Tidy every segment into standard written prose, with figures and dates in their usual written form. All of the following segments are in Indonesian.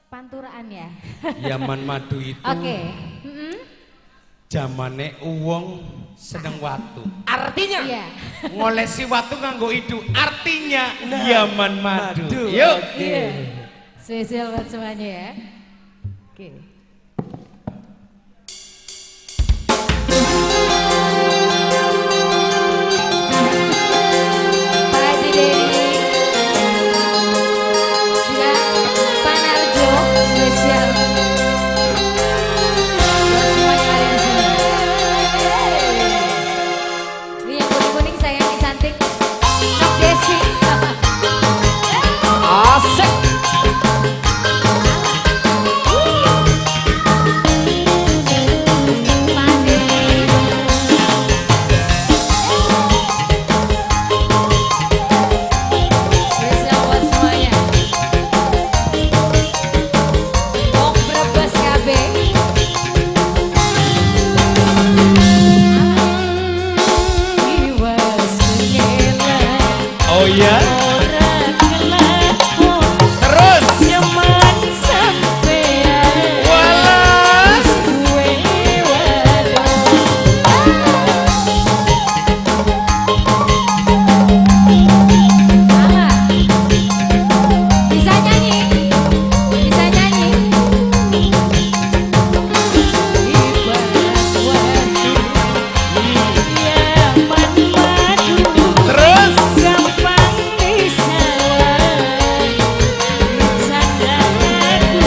Panturaan ya. Yaman Madu itu. Oke. Zamane uwong seneng watu. Artinya Iya. ngolesi watu nganggo idu. Artinya Yaman Madu. Yuk. Iya. Spesial buat semuanya ya. Oke. Pak Haji Dedi juga Pak Narjo spesial buat semuanya ada di sini. Ini yang kuning-kuning saya yang cantik, Nok Desi. Asik. Spesial buat semuanya. Wong Brebes KB. Iwas menyelan. Oh ya. Orang kelakon. Terus. Nyaman sampean. Walas. Gue wadon. Salah. Bisa nyanyi. Bisa nyanyi. Ibarat wadu. Yaman madu. Terus. Gampang disalah. Sandra aku.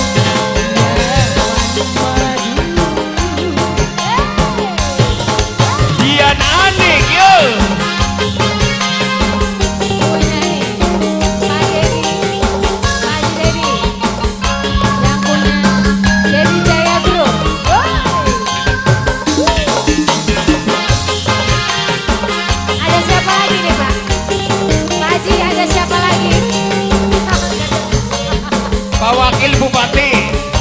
Yaman madu. Dian Anik yuk. Pak Wakil Bupati.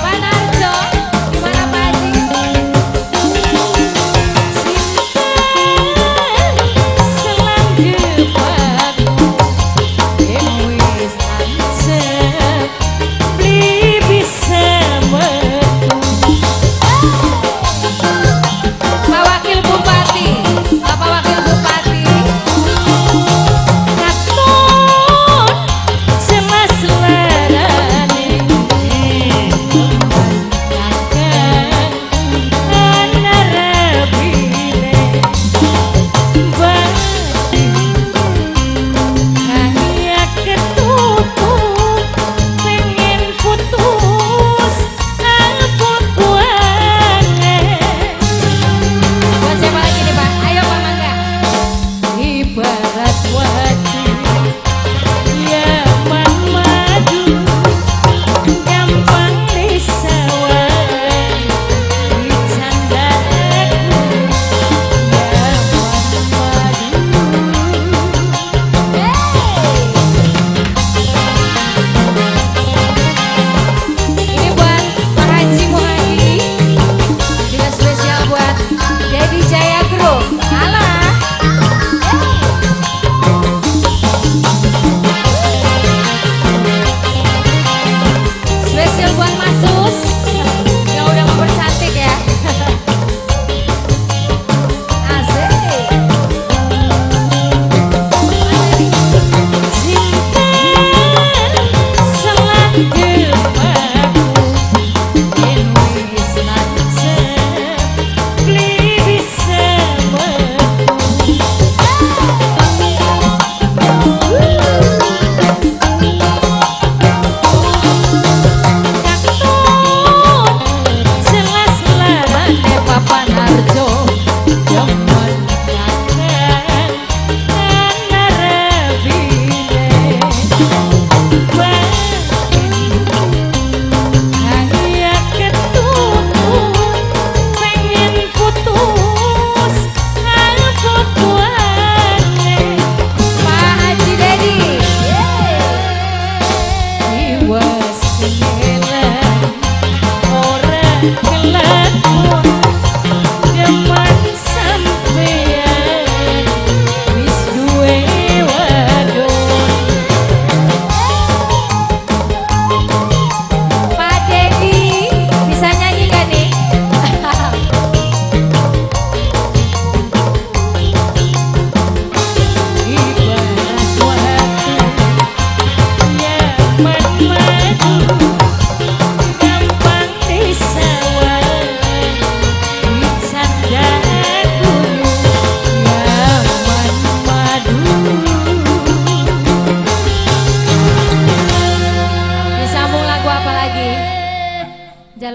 Pak Wakil Bupati, Bapak Wakil Bupati, Katun jelas larane.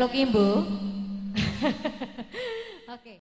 Meluk Ibu. Oke.